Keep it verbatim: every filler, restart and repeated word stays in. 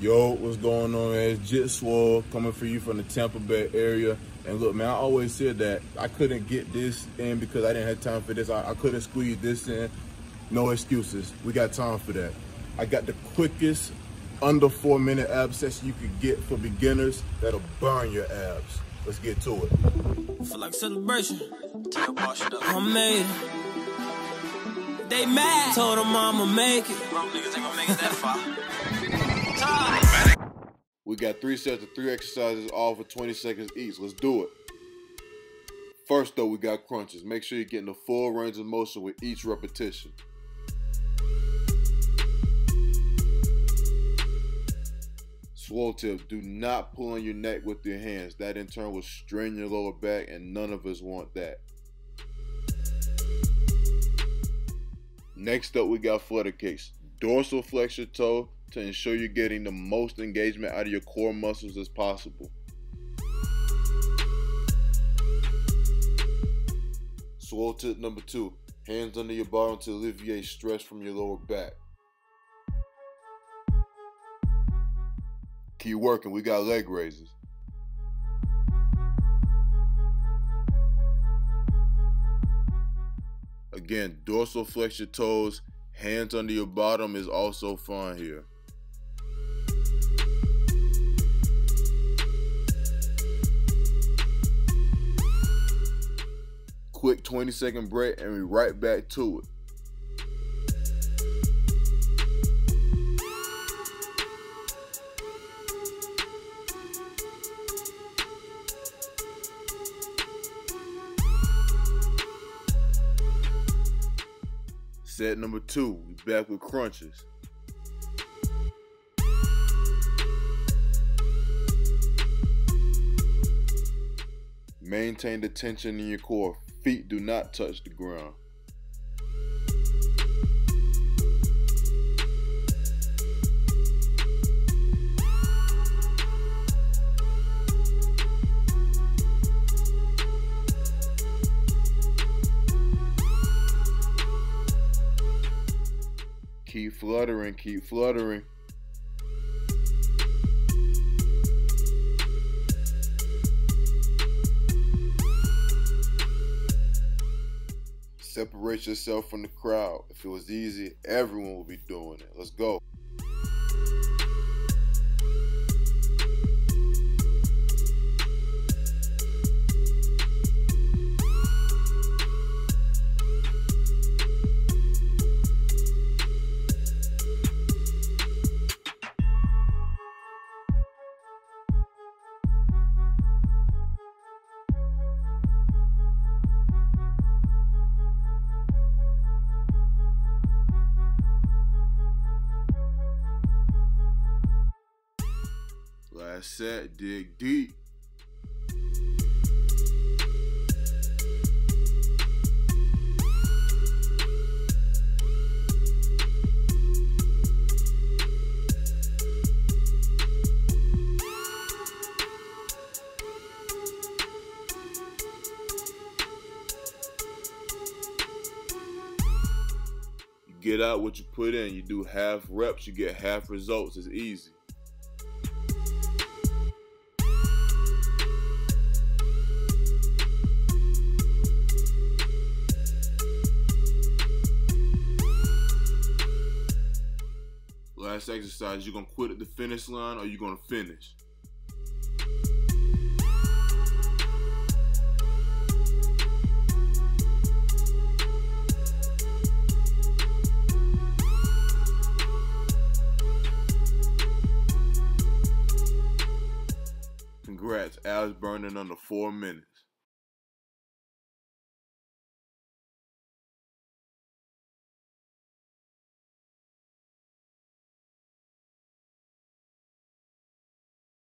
Yo, what's going on, man? It's Jit Swole coming for you from the Tampa Bay area. And look, man, I always said that I couldn't get this in because I didn't have time for this. I, I couldn't squeeze this in. No excuses. We got time for that. I got the quickest under four minute ab session you could get for beginners that'll burn your abs. Let's get to it. Feel like celebration. I made it. They mad. Told them I'ma make it. Broke niggas ain't gonna make it that far. We got three sets of three exercises, all for twenty seconds each. Let's do it. First though, we got crunches. Make sure you're getting the full range of motion with each repetition. Swole tip, do not pull on your neck with your hands. That in turn will strain your lower back, and none of us want that. Next up, we got flutter kicks. Dorsal flex your toe to ensure you're getting the most engagement out of your core muscles as possible. Swole tip number two, hands under your bottom to alleviate stress from your lower back. Keep working, we got leg raises. Again, dorsal flex your toes, hands under your bottom is also fun here. Quick twenty second break and we right back to it. Set number two, we back with crunches. Maintain the tension in your core. Feet do not touch the ground. Keep fluttering, keep fluttering. Separate yourself from the crowd. If it was easy, everyone would be doing it. Let's go. Last set, dig deep. You get out what you put in. You do half reps, you get half results. It's easy. Last exercise, you're gonna quit at the finish line or you're gonna finish. Congrats, abs burning under four minutes.